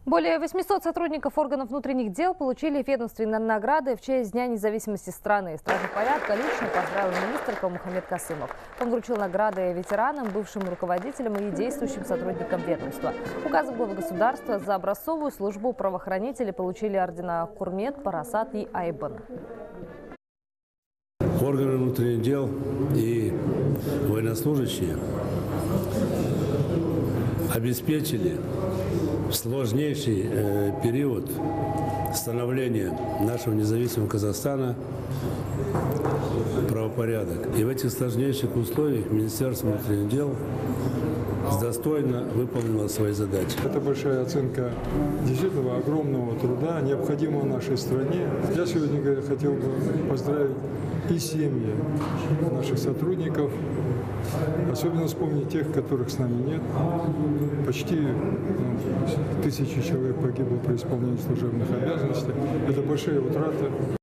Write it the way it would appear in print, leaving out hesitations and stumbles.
Более 800 сотрудников органов внутренних дел получили ведомственные награды в честь Дня независимости страны. Стражи порядка лично поздравил министр Мухаммед Касымов. Он вручил награды ветеранам, бывшим руководителям и действующим сотрудникам ведомства. Указом главы государства за образцовую службу правоохранители получили ордена Курмет, Парасат и Айбан. Органы внутренних дел и военнослужащие обеспечили сложнейший период становления нашего независимого Казахстана правопорядок. И в этих сложнейших условиях Министерство внутренних дел достойно выполнило свои задачи. Это большая оценка действительно огромного труда, необходимого нашей стране. Я сегодня хотел бы поздравить и семьи наших сотрудников, особенно вспомнить тех, которых с нами нет. Почти 1000 человек погибло при исполнении служебных обязанностей. Это большие утраты.